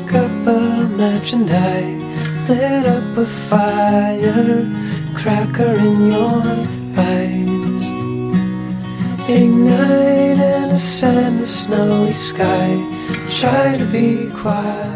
Struck up a match and I lit up a fire, cracker in your eyes. Ignite and ascend the snowy sky. Try to be quiet.